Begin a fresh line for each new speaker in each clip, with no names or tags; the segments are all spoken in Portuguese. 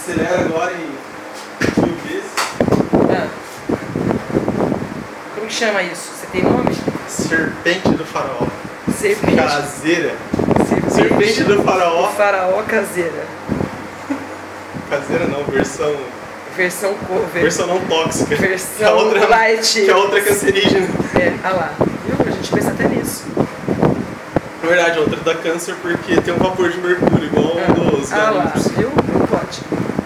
Acelera agora em 1000 vezes.
Ah. Como que chama isso? Você tem nome?
Serpente do faraó.
Serpente.
Caseira. Serpente do faraó.
Faraó caseira.
Caseira não, versão não tóxica.
Versão
que
light.
Que a outra é cancerígena.
É, olha lá. Viu? A gente pensa até nisso.
Na verdade, a outra dá câncer porque tem um vapor de mercúrio, igual dos
lá,
garimpos.
viu? Não pode.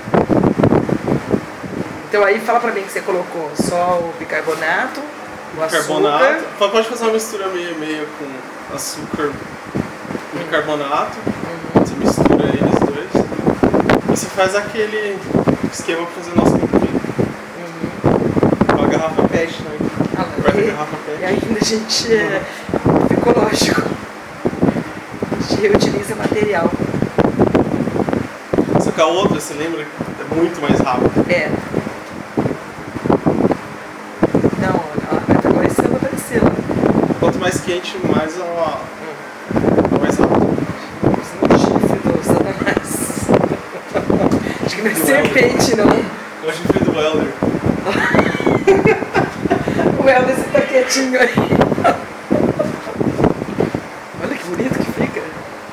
Então aí fala pra mim que você colocou só o bicarbonato, o açúcar.
Pode fazer uma mistura meio com açúcar e bicarbonato. Você mistura eles dois. Você faz aquele esquema pra fazer o nosso comprimido. Com a garrafa PET, né? Guarda a garrafa PET.
E ainda a gente é ecológico. A gente reutiliza material.
Só que a outra, você lembra? É muito mais rápido.
É. Não, ela vai aparecer.
Quanto mais quente, mais ela. Mais rápido.
O chifre do Satanás. Acho que não é serpente, não.
É o chifre do Helder.
O Helder, você tá quietinho aí. Olha que bonito que fica.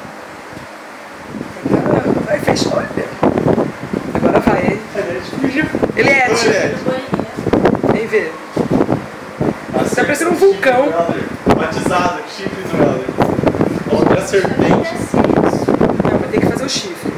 Vai, fecha, olha. Agora vai, hein? Eliette. Vem ver. Tá parecendo um vulcão.
Batizado, chifre do Helder. Outra serpente.
Não, mas tem que fazer o chifre.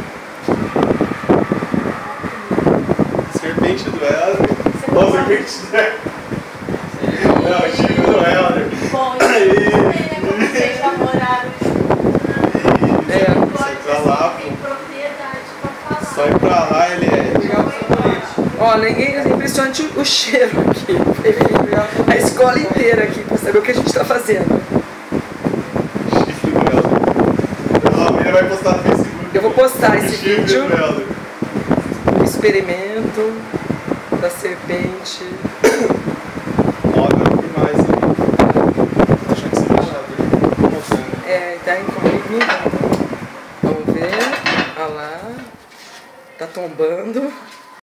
Serpente do Helder. Ó, serpente do Helder. Não, chifre do Helder.
Bom, como vocês namoraram juntos,
Sai pra lá,
tem propriedade pra falar.
sai pra lá, ele é.
Olha, é impressionante o cheiro aqui. A escola inteira aqui pra saber o que a gente tá fazendo.
Chifre do Helder. A Mira vai postar no Facebook.
Eu vou postar esse
Chifre
vídeo.
do Helder.
O experimento da serpente.
Ó, agora tem mais ali. Tô achando que você vai achar dele.
É, tá em comigo. Vamos ver. Olha lá. Tá tombando.